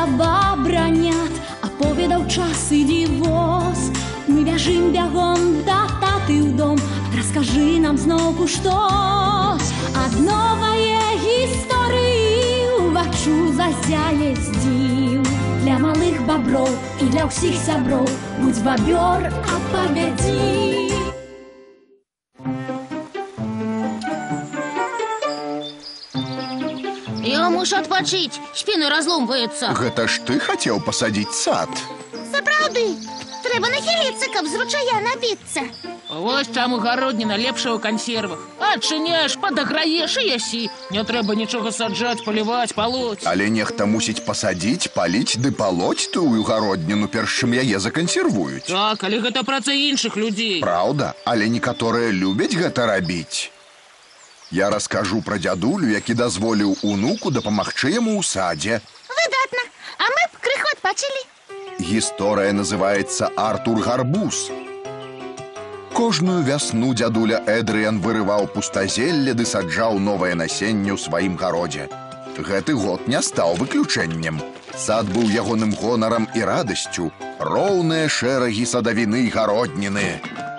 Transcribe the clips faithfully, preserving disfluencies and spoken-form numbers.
бабранят, аповедаў час ідзі воз. Мы бяжым бягом да таты ў дом, раскажы нам зноўку штось. Ад новае гісторыі уваччу зазяе здзіў. Для малых баброў і для ўсіх сяброў будзь бабёр, апавядзі. Я мушу адпачыць, спіны разломваюцца. Гэта ж ты хацеў пасадзіць сад. Сапраўды, трэба нахіліцца, каб з ручая напіцца. Вось чаму гародніна лепшая ў кансервах. Адчыняеш, падаграеш і ясі. Не трэба нічога саджаць, паліваць, палоць. Але нехта мусіць пасадзіць, паліць ды палоць тую гародніну, перш чым яе закансервуюць. Так, але гэта праца іншых людзей. Праўда, але некаторыя любяць гэта рабіць. Я раскажу пра дзядулю, які дазволіў унуку дапамагчы яму ў садзе. Выдатна, а мы б крыху адпачылі. Гісторыя называецца «Артур Гарбуз». Кожную вясну дзядуля Эдрыян вырываў пустазелле ды саджаў новае насенне ў сваім гародзе. Гэты год не стаў выключэннем. Сад быў ягоным гонарам і радасцю. Роўныя шэрагі садавіны гародніны.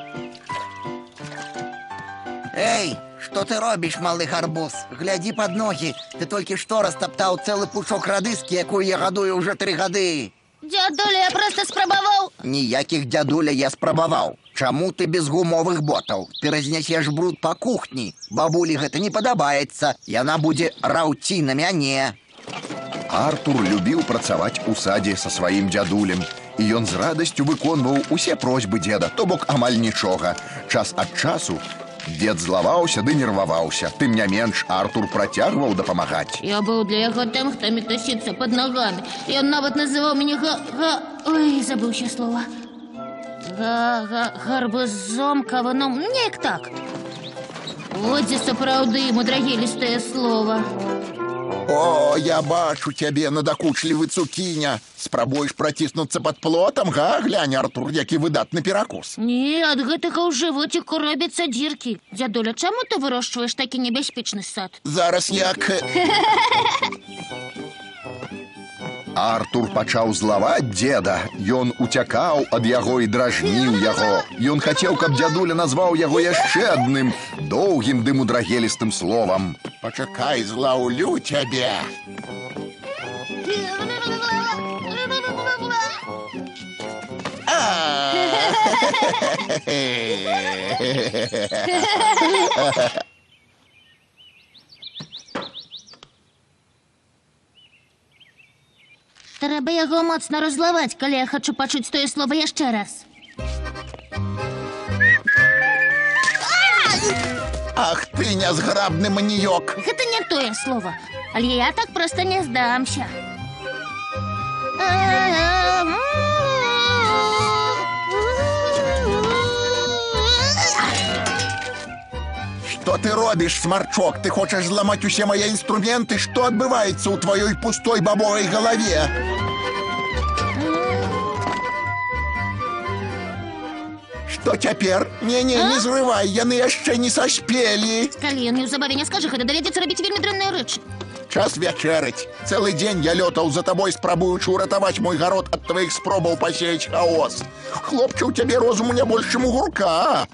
Эй, што ты робіш, малы гарбуз? Глядзі пад ногі. Ты толькі што растаптаў цэлы пучок радыскі, якую я гадую ўжо тры гады. Дзядуля, я проста спрабаваў. Ніякіх дзядуля я спрабаваў. Чаму ты без гумовых ботаў? Ты разнясеш бруд па кухні. Бабулі гэта не падабаецца. Яна будзе раўці на мяне. Артур любіў працаваць у садзе са сваім дзядулем. І ён з радасцю выконваў усе просьбы дзеда, то бок амаль нічога. Час ад часу дзед злаваўся ды нерваваўся. Тым не менш, Артур працягваў дапамагаць. Я быў для яго тым, хто метусіцца пад нагамі. Ён нават называў мяне га... га... Ой, забыўся слова. Га... га... гарбузом, кавуном, неяк так. От дзе сапраўды мудрагелістае слова. О, я бачу цябе, надакучлівы цукіня. Спрабуеш праціснуцца пад плотам, га? Глянь, Артур, які выдатны перакус. Не, ад гэтага ў жывоціку робяцца дзіркі. Дзядуля, чаму ты вырошчваеш такі небяспечны сад? Зараз як... Артур пачаў злаваць дзеда. Ён уцякаў ад яго і дражніў яго. Ён хацеў, каб дзядуля назваў яго яшчэ адным доўгім ды мудрагелістым словам. Пачакай, злаўлю цябе. Трэба яго моцна раззлаваць, калі я хачу пачуць тое слова яшчэ раз. Ах ты, нязграбны маніёк. Гэта не тое слова, але я так проста не здамся. Што ты робіш, смарчок? Ты хочаш зламаць усе мае інструменты? Што адбываецца ў тваёй пустой бабовай галаве? Што цяпер? Не-не, не зрывай, яны яшчэ не саспелі. Калі ён неўзабаве не скажа, гэта давядзецца рабіць вельмі дрэнныя рэчы. Час вячэраць. Цэлы дзень я лётаў за табой, спрабуючы ўратаваць мой гарод ад тваіх спробаў пасеяць хаос. Хлопче, у цябе розуму не больш, чым у гурка.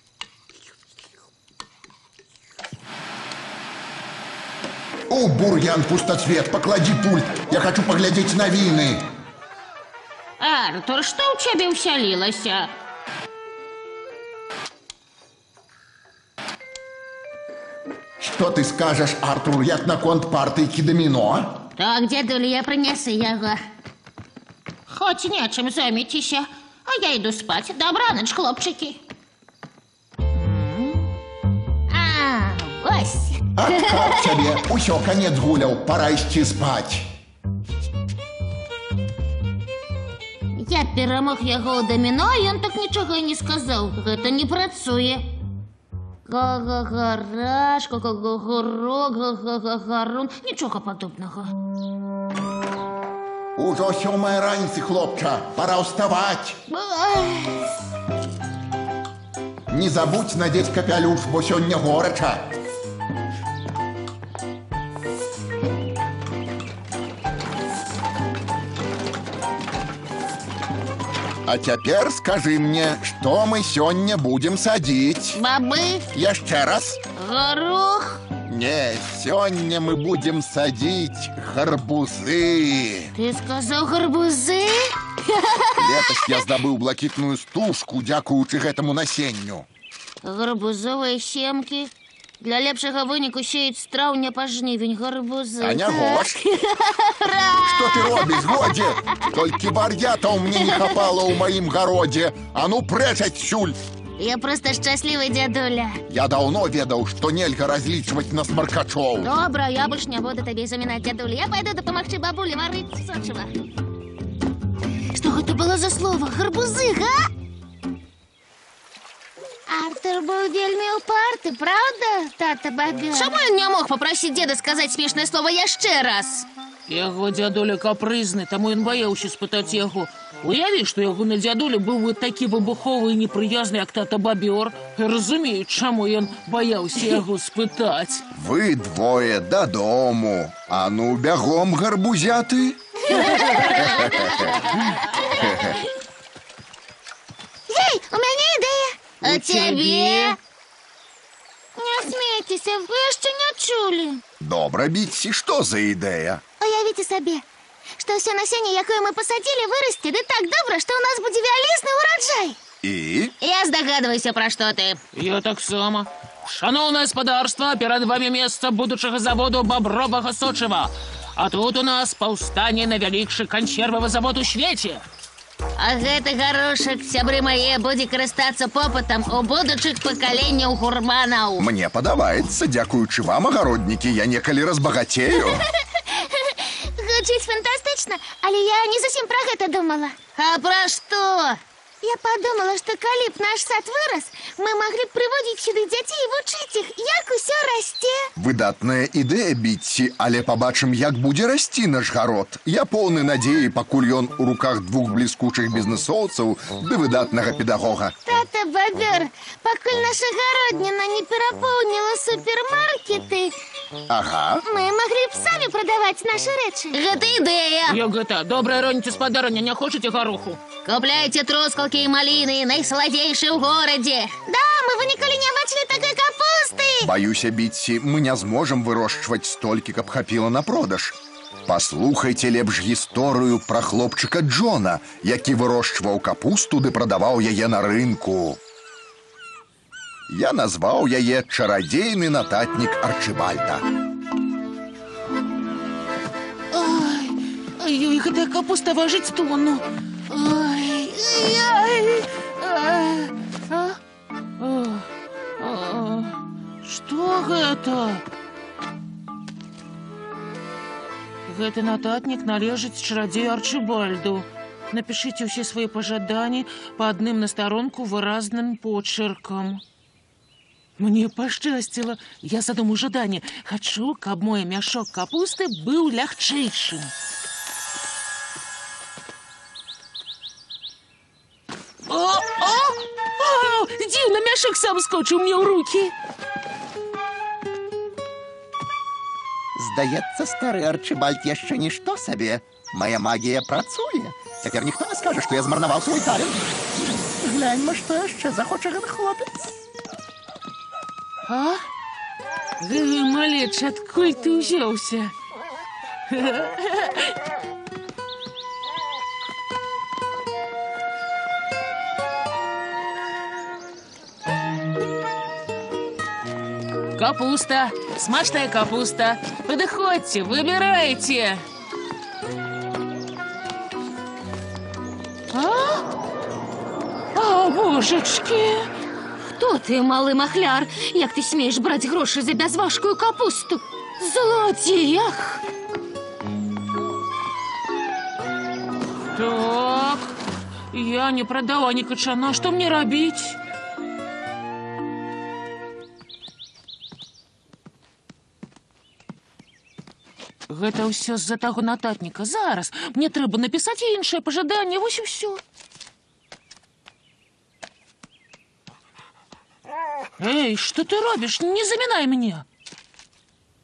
О, бур'ян, пустацвет, пакладзі пульт. Я хачу паглядзець навіны. Артур, што ў цябе ўсялілася? Што ты скажаш, Артур, як наконт партыйкі даміно? Так, дзядуля, я прынясу яго. Хоць нечым займіцеся, а я іду спаць. Дабранач, хлопчыкі. А, вось. Адкат цябе, усё, канец гуляў, пара ісці спаць. Я перамог яго ў даміно, а ён так нічога і не сказаў. Гэта не працуе. Га-га-гараж, га-га-га-гарок, га-га-га-гарун. Нічога падобнага. Ужо сёмая раніцы, хлопча, пора ўставаць. Не забудь надзець капялюш, бо сёння горача. А теперь скажи мне, что мы сегодня будем садить? Бобы, Еще раз. горох. Не, сегодня мы будем садить гарбузы. Ты сказал гарбузы? Летось я здобыл блакитную стужку, дякуючи этому насенню. Гарбузовые семки. Для лепшего вынику сеють з травня по жнивень гарбузи. Аня Гош. Что ты робишь, годе? Только вар'ята у меня не хапало у моим городе. А ну прячь отсюль. Я просто щасливый дядуля. Я давно ведал, что нельзя различивать на сморкачов. Добра, я больше не буду тебе заминать, дядуля. Я пойду допомогти бабулі варити сочева. Что это было за слово? Гарбузы, га? Артур был вельми упарты, правда, тата Бобер? Чому він не мог попросить деда сказать смешное слово яшчэ раз? Яго дзядуля капрызны, таму ён баяўся спытаць яго. Уяві, што ягоны дзядуля быў бы такі выбуховы і непрыязны, як тата Бобер. Разумею, чаму ён баяўся яго спытаць. Вы двое додому. А ну, бягом, гарбузяты. Эй, у меня идея. А У тебе? тебе? Не смейтесь, вы еще не чули. Добра, Бітсі, що за ідея? Уявите себе, что все насение, якое мы посадили, вырастет и так добро, что у нас будет вялізний урожай. І? Я здогадываюсь, про что ты. Я так само. Шановне господарство, перед вами место будучого заводу бобрового сочева. А тут у нас паўстанне на вялікшы консервовый завод у свеце. А гэты горошек, сябры мае, будзе карыстацца попытам у будучых пакаленняў гурманаў. Мне падабаецца, дзякуючы вам, агароднікі, я некалі разбагацею. Гучыць фантастычна, але я не зусім пра гэта думала. А пра што? Я подумала, что калі б наш сад вырос, мы могли б прыводзіць сюды дзяцей і вучыць іх, як усё расце. Выдатная ідэя, Бітсі, але пабачым, як будзе расці наш гарод. Я поўны надзеі, пакуль ён у руках двух бліскучых бізнесоўцаў ды выдатнага педагога. Тата Бобер, пакуль наша гародніна не перапоўніла супермаркеты, Ага. мы могли б самі прадаваць нашы рэчы. Гэта ідэя. Як гэта? Добрая раніца, спадарня, не хочаце гароху? Купляйте трускалки и малины, найсладейшие в городе. Да, мы вы никогда не бачили такой капусты. Баюся, Бітсі, мы не зможам вырошчваць столькі, каб хапіла на продаж. Паслухайце лепш гісторыю пра хлопчыка Джона, які вырошчваў капусту ды прадаваў яе на рынку. Я назваў яе чарадзейны нататнік Арчыбальда. Ай, ой, гэтая капуста важыць тонну. Ай, ай, ай, а? А, а, што гэта? Гэты нататнік належыць чарадзею Арчыбальду. Напишите ўсе свае пажаданні па адным на старонку выразным почеркам. Мне пашчасціла. Я задумаю жаданне. Хачу, каб мой мяшок капусты быў лягчэйшым. О, о, о, дзіўна, мяшок сам скочыў мне ў рукі. Здаецца, стары Арчыбальд яшчэ нішто сабе. Моя магія працуе. Цяпер ніхто не скажа, што я змарнаваў свой талент. Гляньма, што яшчэ захоча гэты хлопец. А? Гэй, малеч, адкуль ты ўзяўся? Капуста, смачная капуста. Подходите, выбирайте. А? А, божечки! Хто ти, малий махляр? Як ти смієш брати гроші за безважкою капусту? Злодіях! Так, я не продала ни качана. Что мне робить? Гэта ўсё з-за таго нататніка. Зараз мне трэба напісаць іншае пажаданне. Вось і ўсё. Эй, что ты робишь? Не заминай мне.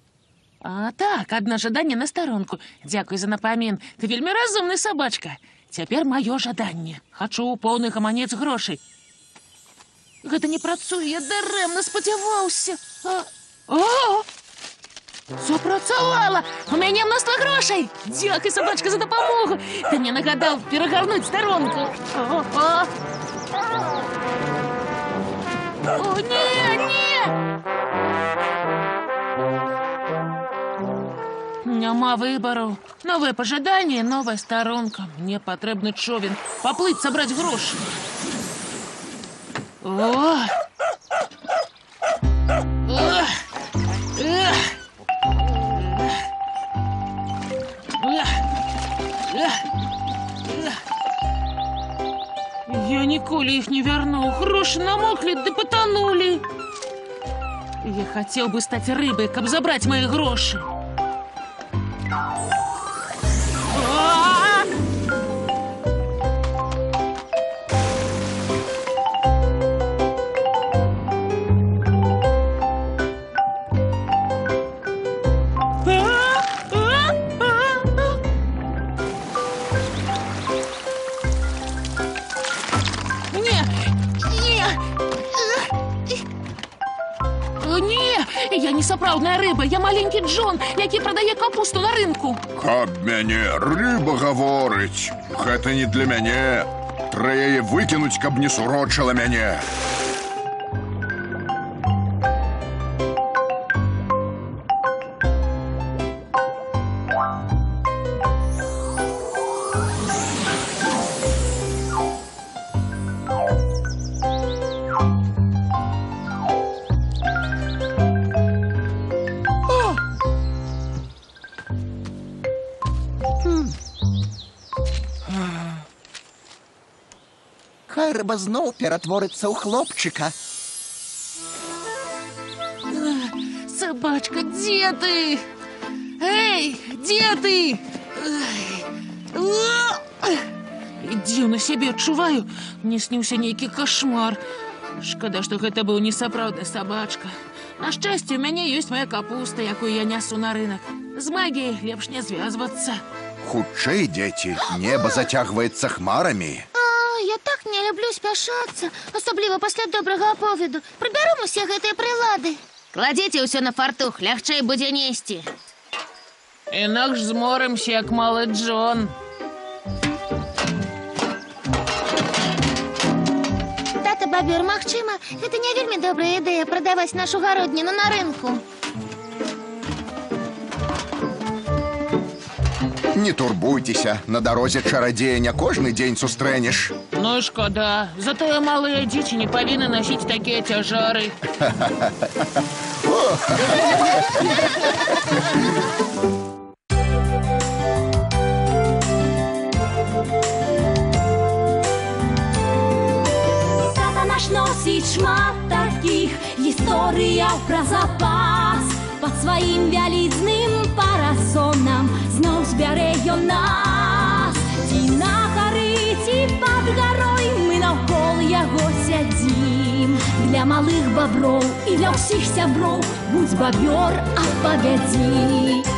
А так, одно жаданне на сторонку. Дякую за напамін. Ты вельмі разумны собачка. Цяпер маё жаданне. Хачу поўны гаманец грошай. Гэта не працуе, я дарэмна спадзяваўся. А, а, запрацавала! У мяне мноства грошай! Дзякуй, сабачка, за дапамогу! Ты мне нагадаў перагарнуць старонку. О, о. О, не, не! Няма выбару. Новае пажаданне, новая старонка. Мне патрэбны човен. Паплыць, сабраць грошы. О! Эх! Эх! Я ніколі іх не вярнуў. Грошы намоклі ды патанулі. Я хацеў бы стаць рыбай, каб забраць мае грошы. Я не сапраўдная рыба, я маленькі Джон, які прадае капусту на рынку. Каб мяне рыба гаворыць, гэта не для мяне. Трэба яе выкінуць, каб не сурочыла мяне. Хай рыба зноў ператворыцца ў хлопчыка. Сабачка, дзе ты? Эй, дзе ты? Дзіўна сябе адчуваю. Мне сніўся нейкі кашмар. Шкада, што гэта быў не сапраўдны сабачка. На шчасце, у мяне ёсць моя капуста, якую я нясу на рынок. З магіяй лепш не звязвацца. Хутчэй, дзеці, неба зацягваецца хмарамі. Я так не люблю спяшацца, асабліва пасля добрага аповеду. Прыбяром усе гэтыя прылады. Кладзіце ўсё на фартух, лягчэй будзе несці. Інакш зморымся, як малы Джон. Тата Бабёр, магчыма, гэта не вельмі добрая ідэя прадаваць нашу гародніну на рынку. Не турбуйцеся, на дарозе чарадзея не кожны дзень сустрэнеш. Ну і шкода, затое малыя дзеці не павінны насіць такія цяжары. Тата наш носіць шмат такіх гісторыяў пра запас. Пад сваім вялізным парасонам зноў збярэ ён нас. Ці на гары, ці пад гарой мы наўкол яго сядзім. Для малых баброў і для ўсіх сяброў будзь бабёр, апавядзі.